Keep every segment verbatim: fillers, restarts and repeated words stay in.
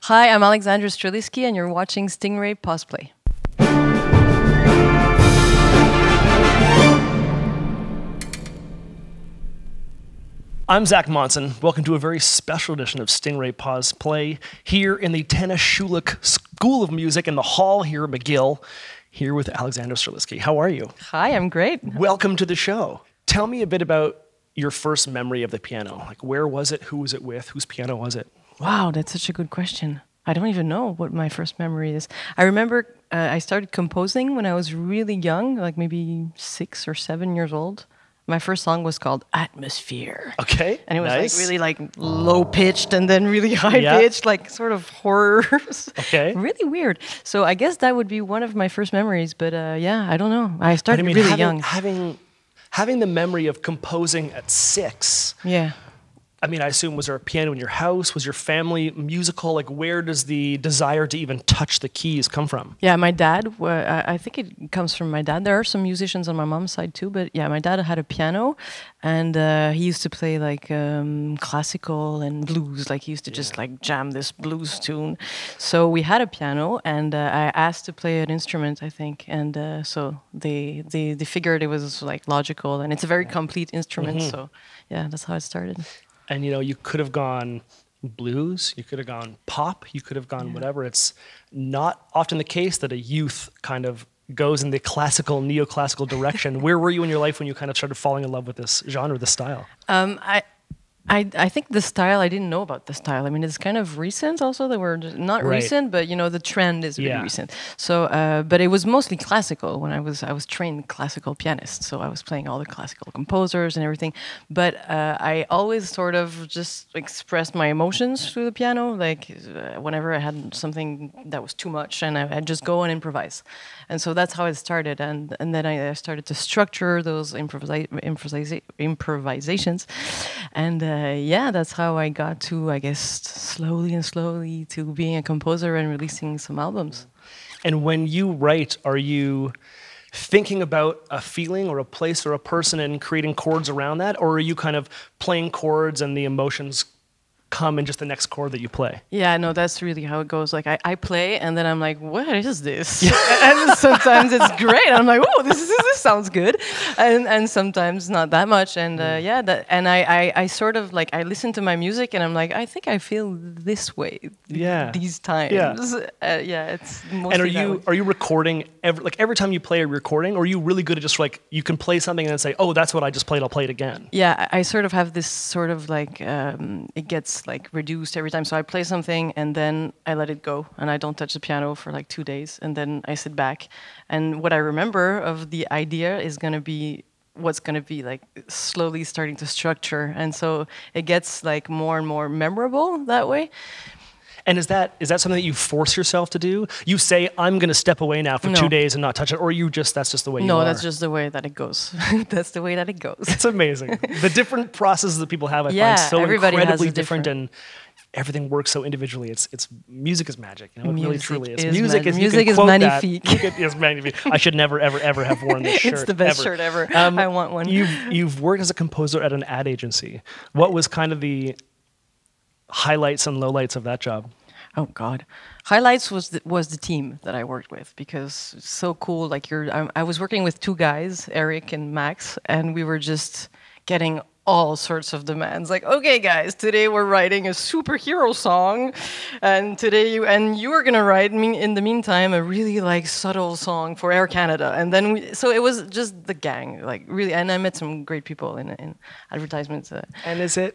Hi, I'm Alexandra Streliski, and you're watching Stingray Postplay. I'm Zach Monson. Welcome to a very special edition of Stingray Postplay here in the Tanis Schulich School of Music in the hall here at McGill, here with Alexandra Streliski. How are you? Hi, I'm great. Welcome to the show. Tell me a bit about your first memory of the piano. Like, where was it? Who was it with? Whose piano was it? Wow, that's such a good question. I don't even know what my first memory is. I remember uh, I started composing when I was really young, like maybe six or seven years old. My first song was called Atmosphere. Okay, and it was nice. like really like low pitched and then really high yeah. pitched, like sort of horror. Okay, really weird. So I guess that would be one of my first memories. But uh, yeah, I don't know. I started I mean, really having, young. Having having the memory of composing at six. Yeah. I mean, I assume, was there a piano in your house? Was your family musical? Like, where does the desire to even touch the keys come from? Yeah, my dad, uh, I think it comes from my dad. There are some musicians on my mom's side too, but yeah, my dad had a piano, and uh, he used to play like um, classical and blues. Like, he used to yeah. just like jam this blues tune. So we had a piano, and uh, I asked to play an instrument, I think, and uh, so they, they they figured it was like logical, and it's a very complete instrument. Mm-hmm. So yeah, that's how it started. And, you know, you could have gone blues, you could have gone pop, you could have gone yeah. whatever. It's not often the case that a youth kind of goes in the classical, neoclassical direction. Where were you in your life when you kind of started falling in love with this genre, this style? Um, I, I, I think the style, I didn't know about the style. I mean, it's kind of recent also. They were not right. recent, but, you know, the trend is really yeah. recent. So, uh, but it was mostly classical when I was, I was trained classical pianist. So I was playing all the classical composers and everything. But uh, I always sort of just expressed my emotions through the piano. Like uh, whenever I had something that was too much, and I, I'd just go and improvise. And so that's how it started. And, and then I started to structure those improvisa improvisa improvisations. And uh, Uh, yeah, that's how I got to, I guess, slowly and slowly to being a composer and releasing some albums. And when you write, are you thinking about a feeling or a place or a person and creating chords around that? Or are you kind of playing chords and the emotions come in just the next chord that you play? Yeah, no, that's really how it goes. Like, I, I play, and then I'm like, what is this? And sometimes it's great. I'm like, oh, this is, this sounds good. And and sometimes not that much. And uh, yeah, that, and I, I, I sort of, like, I listen to my music, and I'm like, I think I feel this way yeah. these times. Yeah, uh, yeah it's mostly And are that you way. are you recording, every, like, every time you play, are you recording? Or are you really good at just, like, you can play something and then say, oh, that's what I just played, I'll play it again? Yeah, I, I sort of have this sort of, like, um, it gets, like, reduced every time. So I play something and then I let it go and I don't touch the piano for like two days and then I sit back. And what I remember of the idea is going to be what's going to be like slowly starting to structure. And so it gets like more and more memorable that way. And is that is that something that you force yourself to do? You say, I'm going to step away now for no. two days and not touch it, or you just, that's just the way no, you are? No, that's just the way that it goes. That's the way that it goes. It's amazing. The different processes that people have, I yeah, find so everybody incredibly has different, different, and everything works so individually. It's it's music is magic. You know, it music really truly is. is Music is, music you is can quote magnifique. That. You can, it's magnifique. I should never, ever, ever have worn this shirt. It's the best ever. shirt ever. Um, I want one. You've, you've worked as a composer at an ad agency. What was kind of the highlights and lowlights of that job? Oh God, highlights was the, was the team that I worked with, because it's so cool. Like you're, I, I was working with two guys, Eric and Max, and we were just getting all sorts of demands. Like, okay, guys, today we're writing a superhero song, and today you and you are gonna write me in the meantime a really like subtle song for Air Canada, and then we. So it was just the gang, like really, and I met some great people in in advertisements. Uh, and is it?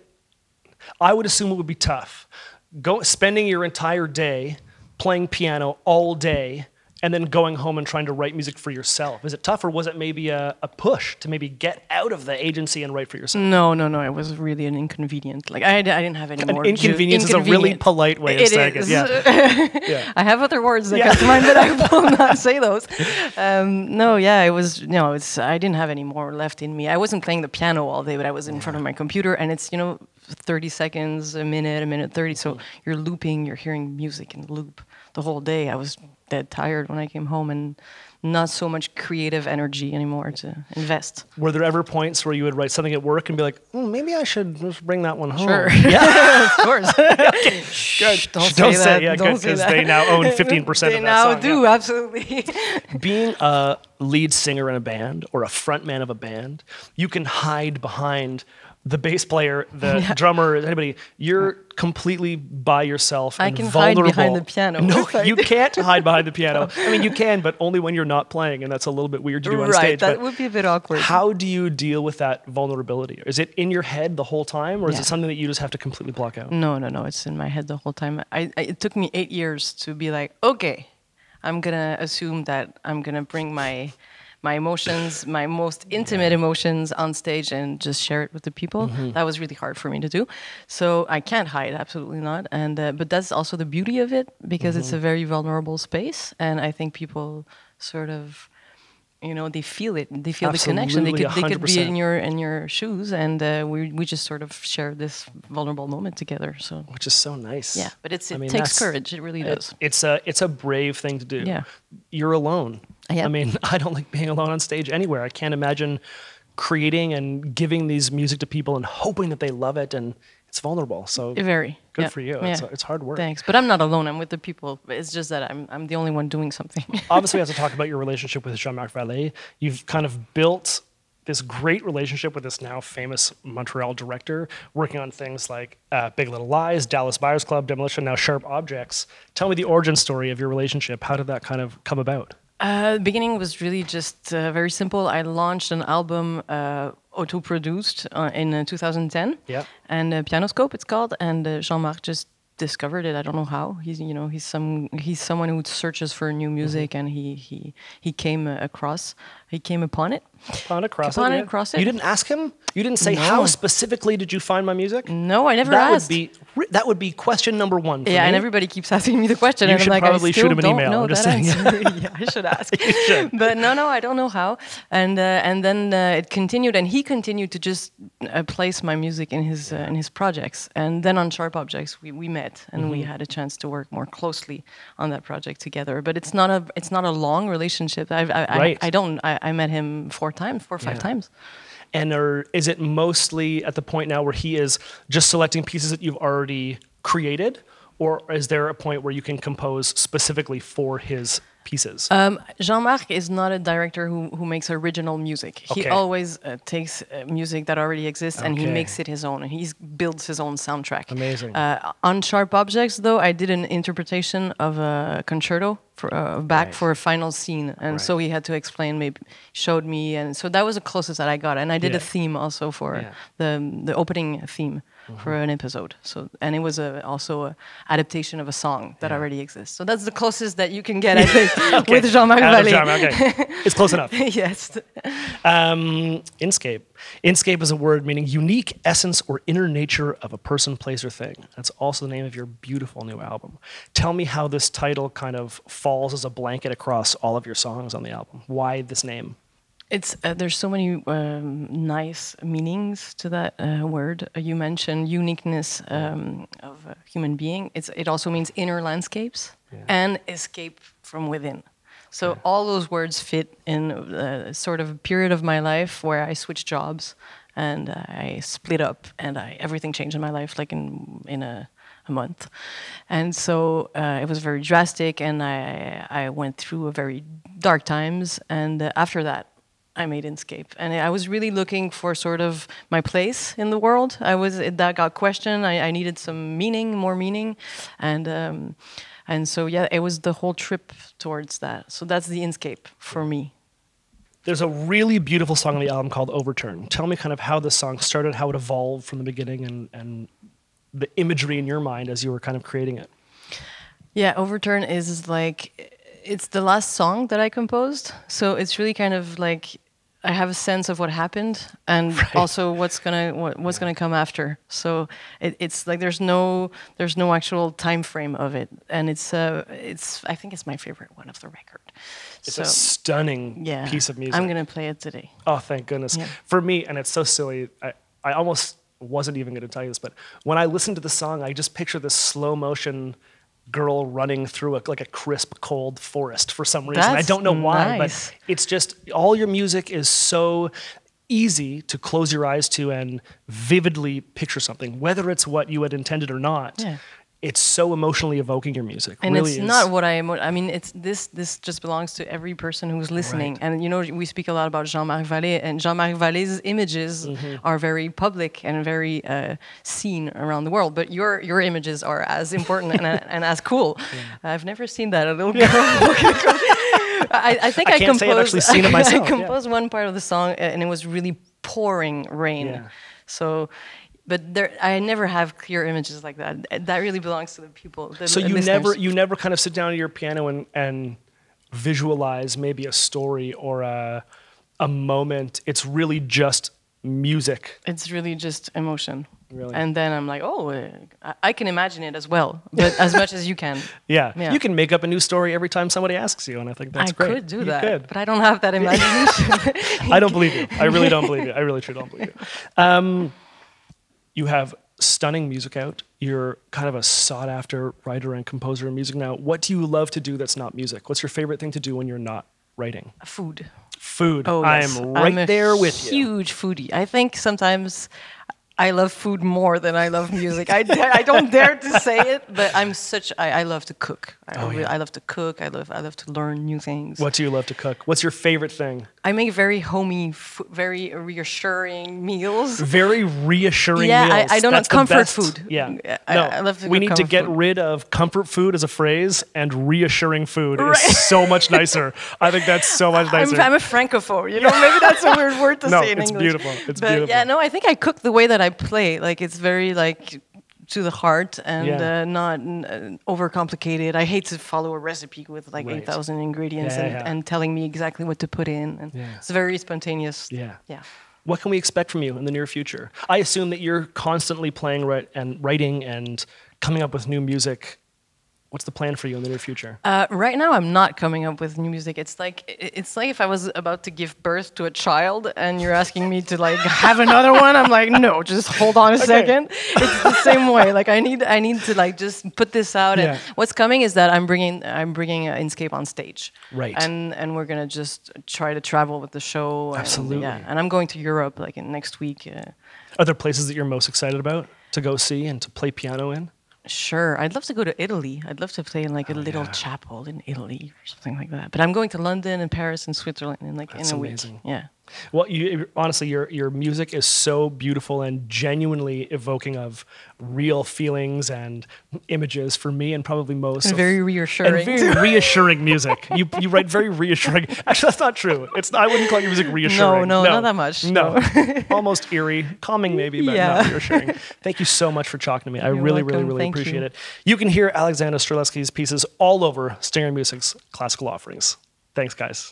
I would assume it would be tough. Go, spending your entire day playing piano all day and then going home and trying to write music for yourself. Is it tough, or was it maybe a, a push to maybe get out of the agency and write for yourself? No, no, no. It was really an inconvenient. Like I, I didn't have any an more. Inconvenience is a really polite way of it saying is. it. Yeah. yeah. I have other words that yeah. come to mind, but I will not say those. Um, no, yeah, it was. No, it's. I didn't have any more left in me. I wasn't playing the piano all day, but I was in front of my computer, and it's you know thirty seconds, a minute, a minute thirty. So you're looping, you're hearing music in loop the whole day. I was dead tired when I came home and not so much creative energy anymore to invest. Were there ever points where you would write something at work and be like, mm, maybe I should just bring that one home? Sure. Yeah, of course. okay. Shh, don't, Don't say, say, that. yeah, don't good, say because that. they now own fifteen percent They of that now song. do, yeah. absolutely. Being a lead singer in a band or a front man of a band, you can hide behind the bass player, the Yeah. drummer, anybody. You're completely by yourself I and can hide vulnerable. behind the piano. No, if I you do. can't hide behind the piano. I mean, you can, but only when you're not playing, and that's a little bit weird to do on Right, stage. that but would be a bit awkward. how do you deal with that vulnerability? Is it in your head the whole time, or is Yeah. it something that you just have to completely block out? No, no, no. It's in my head the whole time. I, I it took me eight years to be like, okay, I'm gonna assume that I'm gonna bring my my emotions, my most intimate emotions on stage and just share it with the people. Mm-hmm. That was really hard for me to do. So I can't hide, absolutely not. And uh, but that's also the beauty of it because Mm-hmm. it's a very vulnerable space, and I think people sort of, you know, they feel it. They feel the connection. They Absolutely, could they could be in one hundred percent. your in your shoes, and uh, we we just sort of share this vulnerable moment together. So Which is so nice. yeah, but it's it I mean, takes that's- courage. It really It- does. it's a it's a brave thing to do. Yeah. You're alone. Yeah. I mean, I don't like being alone on stage anywhere. I can't imagine creating and giving these music to people and hoping that they love it, and it's vulnerable. So Very good yeah. for you. Yeah. It's, it's hard work. Thanks, but I'm not alone. I'm with the people. It's just that I'm I'm the only one doing something. Obviously, we have to talk about your relationship with Jean-Marc Vallée. You've kind of built this great relationship with this now famous Montreal director, working on things like uh, Big Little Lies, Dallas Buyers Club, Demolition, now Sharp Objects. Tell me the origin story of your relationship. How did that kind of come about? Uh, the beginning was really just uh, very simple. I launched an album uh, auto-produced uh, in uh, two thousand ten, Yeah. and uh, Pianoscope it's called. And uh, Jean-Marc just discovered it. I don't know how. He's you know he's some he's someone who searches for new music, and he he he came uh, across he came upon it. Upon across Upon it, it, yeah. across it. You didn't ask him? You didn't say No. how specifically did you find my music? No, I never that asked. would be ri- that would be question number one. For Yeah, me. and everybody keeps asking me the question. You and should I'm like, probably I shoot still him an don't email. know I'm just that saying. answer. Yeah, I should ask. should. But no, no, I don't know how. And uh, and then uh, it continued, and he continued to just uh, place my music in his uh, in his projects. And then on Sharp Objects, we, we met, and Mm-hmm. we had a chance to work more closely on that project together. But it's not a it's not a long relationship. I've, I I, Right. I don't. I, I met him four times, four or five Yeah. times. And are, is it mostly at the point now where he is just selecting pieces that you've already created? Or is there a point where you can compose specifically for his pieces? Um, Jean-Marc is not a director who, who makes original music. He Okay. always uh, takes uh, music that already exists and he Okay. makes it his own. And he builds his own soundtrack. Amazing. Uh, on Sharp Objects, though, I did an interpretation of a concerto for uh, Bach Right. for a final scene, and Right. so he had to explain, maybe showed me, and so that was the closest that I got. And I did Yeah. a theme also for Yeah. the the opening theme for an episode. So and it was a, also a adaptation of a song that Yeah. already exists. So that's the closest that you can get, I think, with Jean-Marc Out of Vallée. Jean-Marc, okay. It's close enough. Yes. Um, Inscape. Inscape is a word meaning unique essence or inner nature of a person, place, or thing. That's also the name of your beautiful new album. Tell me how this title kind of falls as a blanket across all of your songs on the album. Why this name? It's uh, there's so many um, nice meanings to that uh, word. Uh, you mentioned uniqueness um, of a human being. It's it also means inner landscapes Yeah. and escape from within. So Okay. all those words fit in a sort of period of my life where I switched jobs and I split up and I everything changed in my life like in in a a month. And so uh, it was very drastic and I I went through a very dark times, and uh, after that I made Inscape, and I was really looking for sort of my place in the world. I was that got questioned. I, I needed some meaning, more meaning, and um, and so yeah, it was the whole trip towards that. So that's the Inscape for me. There's a really beautiful song on the album called Overturn. Tell me kind of how this song started, how it evolved from the beginning, and, and the imagery in your mind as you were kind of creating it. Yeah, Overturn is like, it's the last song that I composed. So it's really kind of like, I have a sense of what happened and Right. also what's gonna what, what's gonna come after. So it, it's like there's no there's no actual time frame of it, and it's uh it's I think it's my favorite one of the record. It's so a stunning yeah, piece of music. I'm gonna play it today. Oh, thank goodness. Yeah. For me, and it's so silly, I, I almost wasn't even going to tell you this, but when I listen to the song, I just picture this slow motion girl running through a, like a crisp, cold forest for some reason. That's I don't know why, nice. but it's just all your music is so easy to close your eyes to and vividly picture something, whether it's what you had intended or not. Yeah. It's so emotionally evoking, your music. And really it's is. not what I emo- I mean, it's this. This just belongs to every person who's listening. Right. And you know, we speak a lot about Jean-Marc Vallée, and Jean-Marc Vallée's images Mm-hmm. are very public and very uh, seen around the world. But your your images are as important and, uh, and as cool. Yeah. I've never seen that. A little girl. I, I think I I, can't say I've composed. actually seen it myself, I yeah. composed one part of the song, uh, and it was really pouring rain. Yeah. So. But there, I never have clear images like that. That really belongs to the people. The So you listeners. never you never kind of sit down at your piano and, and visualize maybe a story or a a moment. It's really just music. It's really just emotion. Really? And then I'm like, oh, uh, I, I can imagine it as well, but as much as you can. Yeah. Yeah. You can make up a new story every time somebody asks you, and I think that's I great. could do You that, could. but I don't have that imagination. I don't believe you. I really don't believe you. I really truly don't believe you. Um, you have stunning music out. You're kind of a sought-after writer and composer of music now. What do you love to do that's not music? What's your favorite thing to do when you're not writing? Food. Food. Oh, I yes. am right I'm a there with you. Huge foodie. I think sometimes I love food more than I love music. I, da- I don't dare to say it, but I'm such. I, I love to cook. I, Oh, really, yeah. I love to cook. I love. I love to learn new things. What do you love to cook? What's your favorite thing? I make very homey, f- very reassuring meals. Very reassuring Yeah, I- meals. I don't know, That's the comfort best. food. Yeah. I- no, I love to we cook need to comfort get food. rid of comfort food as a phrase, and reassuring food Right. is so much nicer. I think that's so much I'm, nicer. I'm a francophone, you know. Maybe that's a weird word to No, say in it's English. beautiful. It's but beautiful. yeah, no, I think I cook the way that I play. Like it's very like to the heart and Yeah. uh, not uh, overcomplicated. I hate to follow a recipe with like Right. eight thousand ingredients Yeah, and, yeah. and telling me exactly what to put in. And Yeah. it's very spontaneous. Yeah. Yeah. What can we expect from you in the near future? I assume that you're constantly playing ri- and writing and coming up with new music. What's the plan for you in the near future? Uh, right now, I'm not coming up with new music. It's like i- it's like if I was about to give birth to a child, and you're asking me to like have another one. I'm like, no, just hold on a second. It's the same way. Like I need, I need to like just put this out. Yeah. And what's coming is that I'm bringing, I'm bringing uh, Inkscape on stage. Right. And and we're gonna just try to travel with the show. and, Absolutely. yeah. And I'm going to Europe like in next week. Uh, Are there places that you're most excited about to go see and to play piano in? Sure, I'd love to go to Italy. I'd love to play in like a little yeah. chapel in Italy or something like that. But I'm going to London and Paris and Switzerland in like That's in a amazing. week. Yeah. Well, you, honestly, your your music is so beautiful and genuinely evoking of real feelings and images for me, and probably most. And of- very reassuring. And very reassuring music. You you write very reassuring. Actually, that's not true. It's I wouldn't call your music reassuring. no, not that much, No, almost eerie, calming maybe, but Yeah. not reassuring. Thank you so much for talking to me. I You're really, really, welcome. really Thank appreciate you. it. You can hear Alexander Streletsky's pieces all over Stinger Music's classical offerings. Thanks, guys.